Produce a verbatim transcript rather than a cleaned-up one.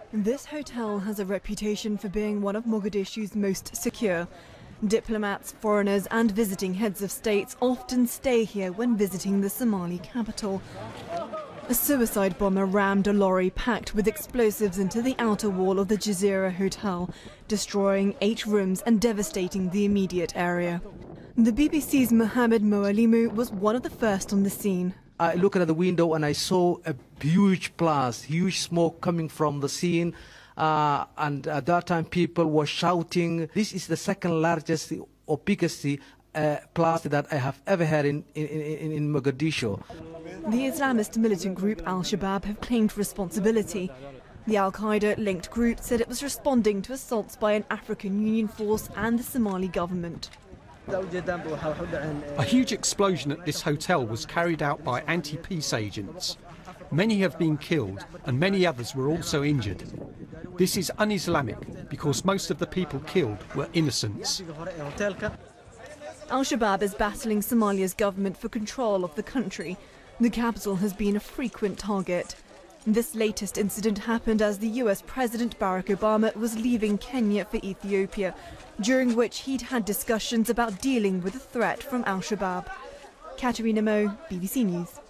This hotel has a reputation for being one of Mogadishu's most secure. Diplomats, foreigners and visiting heads of states often stay here when visiting the Somali capital. A suicide bomber rammed a lorry packed with explosives into the outer wall of the Jazeera Hotel, destroying eight rooms and devastating the immediate area. The B B C's Mohamed Moalimu was one of the first on the scene. I looked at the window and I saw a huge blast, huge smoke coming from the scene. Uh, and at that time people were shouting. This is the second largest or biggest uh, blast that I have ever had in, in, in, in Mogadishu. The Islamist militant group Al-Shabaab have claimed responsibility. The Al-Qaeda-linked group said it was responding to assaults by an African Union force and the Somali government. A huge explosion at this hotel was carried out by anti-peace agents. Many have been killed and many others were also injured. This is un-Islamic because most of the people killed were innocents. Al-Shabaab is battling Somalia's government for control of the country. The capital has been a frequent target. This latest incident happened as the U S President Barack Obama was leaving Kenya for Ethiopia, during which he'd had discussions about dealing with the threat from Al-Shabaab. Katerina Mo, B B C News.